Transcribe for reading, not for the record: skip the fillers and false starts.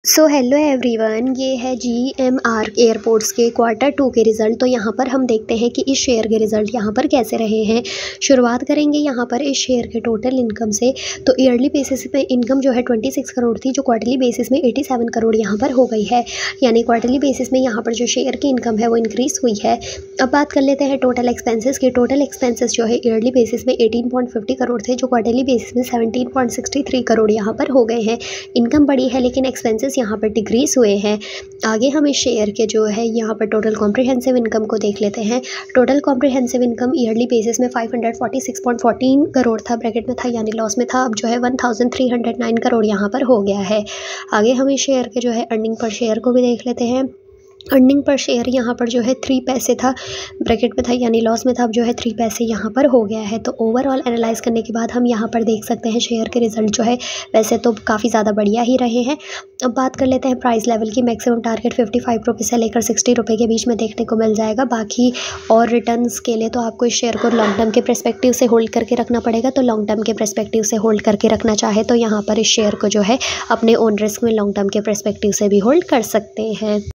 So hello everyone, ये है GMR airports के Q2 के रिज़ल्ट। तो यहाँ पर हम देखते हैं कि इस शेयर के रिज़ल्ट यहाँ पर कैसे रहे हैं। शुरुआत करेंगे यहाँ पर इस शेयर के टोटल इनकम से। तो ईयरली बेसिस पे इनकम जो है 26 करोड़ थी, जो क्वार्टरली बेसिस में 87 करोड़ यहाँ पर हो गई है। यानी क्वार्टरली बेसिस में यहाँ पर जो शेयर की इनकम है वो इंक्रीज़ हुई है। अब बात कर लेते हैं टोटल एक्सपेंसेस की। टोटल एक्सपेंसेस जो है ईयरली बेसिस में 18.50 करोड़ थे, जो क्वार्टरली बेसिस में 17.63 करोड़ यहाँ पर हो गए हैं। इनकम बढ़ी है लेकिन एक्सपेंसेस यहाँ पर डिक्रीज़ हुए हैं। आगे हम इस शेयर के जो है यहाँ पर टोटल कॉम्प्रिहेंसिव इनकम को देख लेते हैं। Total comprehensive income yearly basis में 546.14 करोड़ था, ब्रैकेट में था यानी लॉस में था। अब जो है 1309 करोड़ यहाँ पर हो गया है। आगे हम इस शेयर के जो है अर्निंग पर शेयर को भी देख लेते हैं। अर्निंग पर शेयर यहाँ पर जो है 3 पैसे था, ब्रैकेट में था यानी लॉस में था। अब जो है 3 पैसे यहाँ पर हो गया है। तो ओवरऑल एनालाइज करने के बाद हम यहाँ पर देख सकते हैं शेयर के रिज़ल्ट जो है वैसे तो काफ़ी ज़्यादा बढ़िया ही रहे हैं। अब बात कर लेते हैं प्राइस लेवल की। मैक्सिमम टारगेट 55 रुपये से लेकर 60 रुपये के बीच में देखने को मिल जाएगा। बाकी और रिटर्न्स के लिए तो आपको इस शेयर को लॉन्ग टर्म के पर्सपेक्टिव से होल्ड करके रखना पड़ेगा। तो लॉन्ग टर्म के पर्सपेक्टिव से होल्ड करके रखना चाहे तो यहाँ पर इस शेयर को जो है अपने ओन रिस्क में लॉन्ग टर्म के पर्सपेक्टिव से भी होल्ड कर सकते हैं।